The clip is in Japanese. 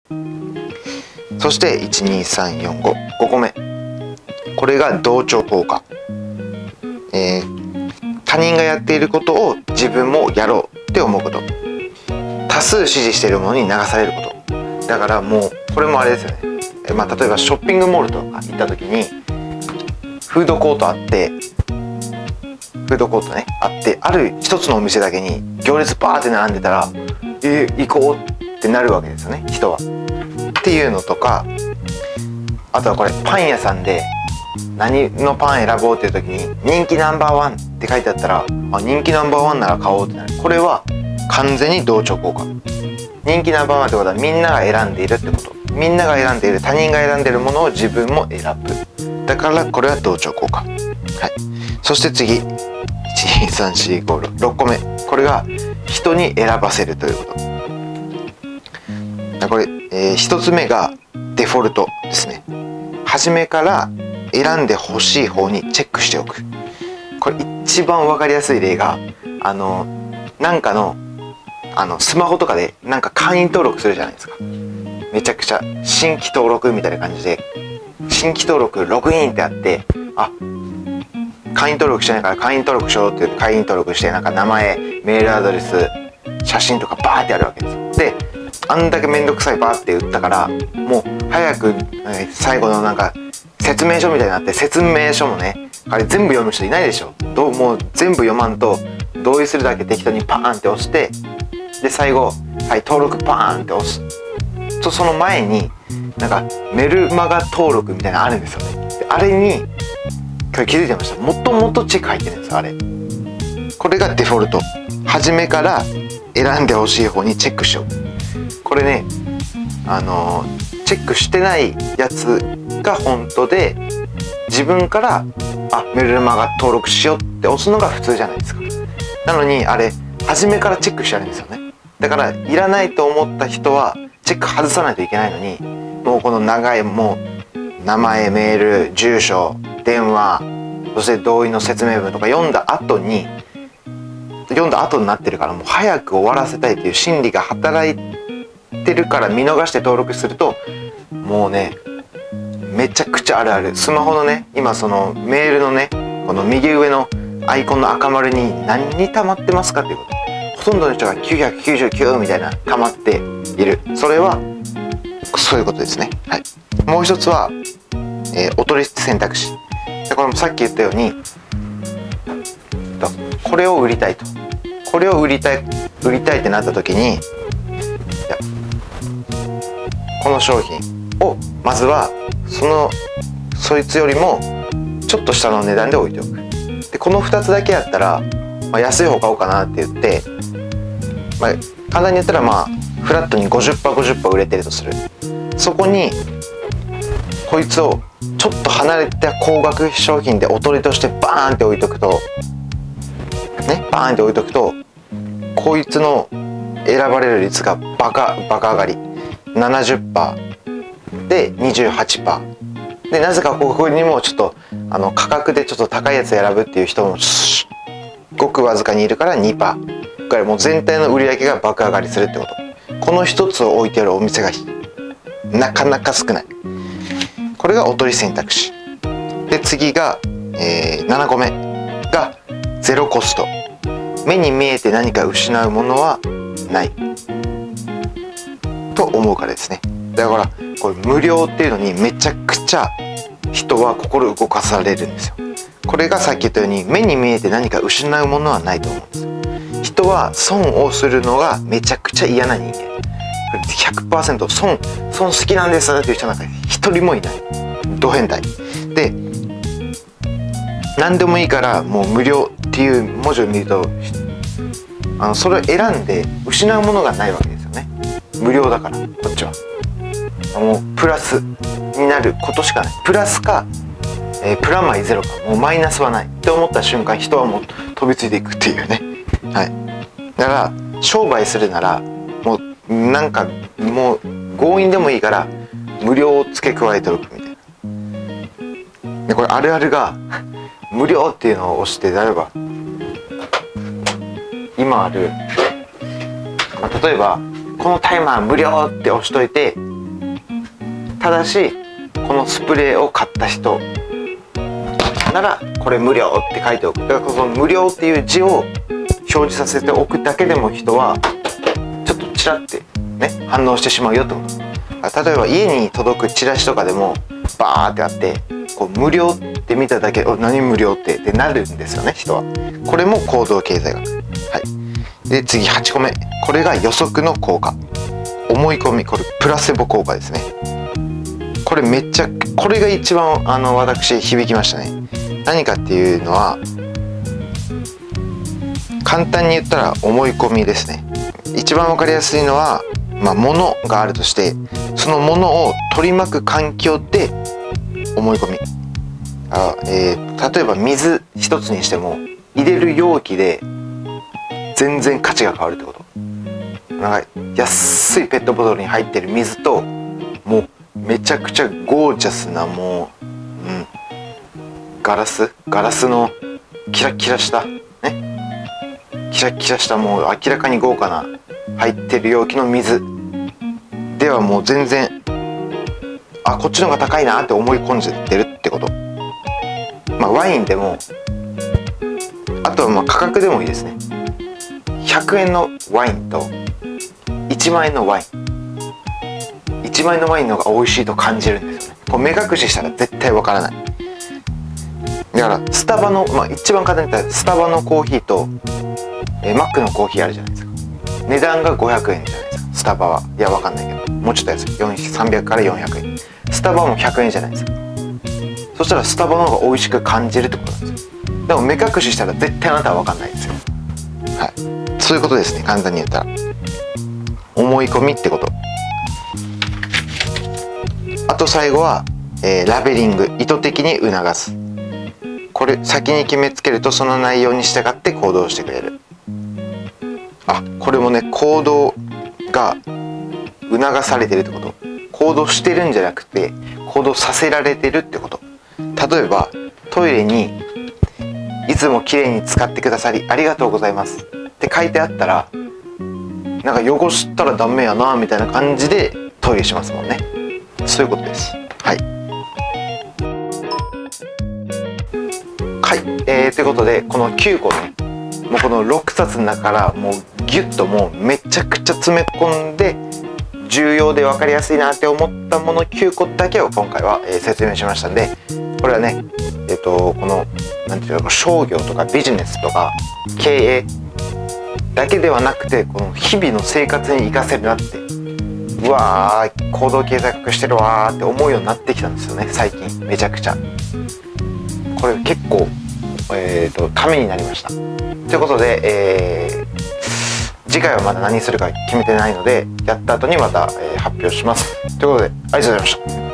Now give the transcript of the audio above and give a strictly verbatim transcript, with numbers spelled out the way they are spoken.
そしていちにさんよんご、ごこめ、これが同調効果。えー、他人がやっていることを自分もやろうって思うこと。多数支持しているものに流されること。だからもうこれもあれですよね。えまあ、例えばショッピングモールとか行った時にフードコートあってフードコートねあってある一つのお店だけに行列バーって並んでたらえー、行こうってなるわけですよね、人は。っていうのとか、あとはこれパン屋さんで何のパン選ぼうっていう時に人気ナンバーワンって書いてあったら、あ、人気ナンバーワンなら買おうってなる。これは完全に同調効果。人気ナンバーワンってことはみんなが選んでいるってこと。みんなが選んでいる、他人が選んでいるものを自分も選ぶ。だからこれは同調効果。はい。そして次いちにさんしごろく、ろっこめ、これが人に選ばせるということ。これ、えー、ひとつめがデフォルトですね。初めから選んでほしい方にチェックしておく。これ一番わかりやすい例が、あのなんかのあのスマホとかでなんか会員登録するじゃないですか。めちゃくちゃ新規登録みたいな感じで新規登録ログインってあって、あ、会員登録してないから会員登録しようって言って会員登録して、なんか名前、メールアドレス、写真とかバーってやるわけですよ。であんだけめんどくさいバーって打ったから、もう早く、えー、最後のなんか説明書みたいになって、説明書もね、あれ全部読む人いないでしょ。どうもう全部読まんと同意するだけ適当にパーンって押して、で最後はい登録パーンって押すと、その前になんかメルマガ登録みたいなのあるんですよね。であれに今日気づいてました。もともとチェック入ってるんですよ、あれ。これがデフォルト。初めから選んでほしい方にチェックしよう。これね、あのー、チェックしてないやつが本当で、自分からあメルマガ登録しようって押すのが普通じゃないですか。なのにあれ初めからチェックしてあるんですよね。だからいらないと思った人はチェック外さないといけないのに、もうこの長いもう名前、メール、住所、電話、そして同意の説明文とか読んだ後に読んだ後になってるから、もう早く終わらせたいという心理が働いてるから、見逃して登録するともうね、めちゃくちゃあるある。スマホのね、今そのメールのね、この右上のアイコンの赤丸に何に溜まってますかっていうこと。ほとんどの人がきゅうひゃくきゅうじゅうきゅうみたいな溜まっている。それはそういうことですね。はい。もう一つは、えー、おとり選択肢。でこれもさっき言ったように、これを売りたいと、これを売りたい売りたいってなった時に、この商品をまずはそのそいつよりもちょっと下の値段で置いておく。でこのふたつだけやったら、まあ、安い方買おうかなって言って、まあ、簡単に言ったら、まあフラットに ごじゅっパーセントごじゅっパーセント 売れてるとする。そこにこいつをちょっと離れた高額商品でおとりとしてバーンって置いとくとね、バーンって置いとくと、こいつの選ばれる率がバカバカ上がり ななじゅっパーセント で にじゅうはちパーセント で、なぜかここにもちょっとあの価格でちょっと高いやつ選ぶっていう人もごくわずかにいるから にパーセント ぐらい、もう全体の売り上げが爆上がりするってこと。この一つを置いてあるお店がなかなか少ない。これがおとり選択肢で、次が、えー、ななこめがゼロコスト。目に見えて何か失うものはないと思うからですね。だからこれ無料っていうのにめちゃくちゃ人は心動かされるんですよ。これがさっき言ったように、目に見えて何か失うものはないと思うんですよ。人は損をするのがめちゃくちゃ嫌な人間。ひゃくパーセント 損損好きなんですっていう人なんか一人もいない。ド変態で、何でもいいからもう無料っていう文字を見ると、あのそれを選んで失うものがないわけですよね。無料だからこっちはもうプラスになることしかない。プラスか、えー、プラマイゼロか、もうマイナスはないって思った瞬間、人はもう飛びついていくっていうね。はい。だから商売するならもうなんかもう強引でもいいから無料を付け加えておくみたいな。でこれあるあるが無料っていうのを押して、例えば今ある、まあ、例えばこのタイマー無料って押しといて、 ただしこのスプレーを買った人ならこれ無料って書いておく。だからこの無料っていう字を表示させておくだけでも人はちょっとチラってね反応してしまうよってこと。例えば家に届くチラシとかでもバーってあってこう無料って見ただけで「お何無料って?」ってなるんですよね人は。これも行動経済学。はい。で次はちこめ、これが予測の効果。思い込み、これプラセボ効果ですね。これめっちゃこれが一番あの私響きましたね。何かっていうのは簡単に言ったら思い込みですね。一番わかりやすいのは、まあ、物があるとしてその物を取り巻く環境で思い込み。あ、えー、例えば水一つにしても入れる容器で全然価値が変わるってこと。なんか安いペットボトルに入ってる水ともうめちゃくちゃゴージャスなもう、うん、ガラスガラスのキラキラしたねキラキラしたもう明らかに豪華な入ってる容器の水ではもう全然あこっちの方が高いなって思い込んじゃってるってこと。まあワインでもあとはまあ価格でもいいですね。ひゃくえんのワインといちまんえんのワインいちまんえんのワインの方が美味しいと感じるんですよね。こう目隠ししたら絶対わからない。だからスタバの、まあ、一番簡単に言ったらスタバのコーヒーと、えー、マックのコーヒーあるじゃないですか。値段がごひゃくえんじゃないですかスタバは。いやわかんないけどもうちょっと安いさんびゃくからよんひゃくえん。スタバもひゃくえんじゃないですか。そしたらスタバの方が美味しく感じるってことなんですよ。でも目隠ししたら絶対あなたは分かんないですよ。はい、そういうことですね。簡単に言ったら思い込みってこと。あと最後は、えー、ラベリング、意図的に促す。これ先に決めつけるとその内容に従って行動してくれる。あ、これもね行動が促されてるってこと。行動してるんじゃなくて行動させられてるってこと。例えばトイレにいつもきれいに使ってくださりありがとうございますって書いてあったらなんか汚したらダメやなみたいな感じでトイレしますもんね。そういうことです。はいはい、えー、ということでこのきゅうこねもうこのろくさつの中からもうギュッともうめちゃくちゃ詰め込んで重要で分かりやすいなって思ったものきゅうこだけを今回は、えー、説明しましたんで、これはねえっとこのなんていうの商業とかビジネスとか経営だけではなくてこの日々の生活に生かせるなって、うわー行動経済学してるわーって思うようになってきたんですよね最近。めちゃくちゃこれ結構、えー、とためになりました。ということで、えー次回はまだ何するか決めてないのでやった後にまた、えー、発表します。ということでありがとうございました。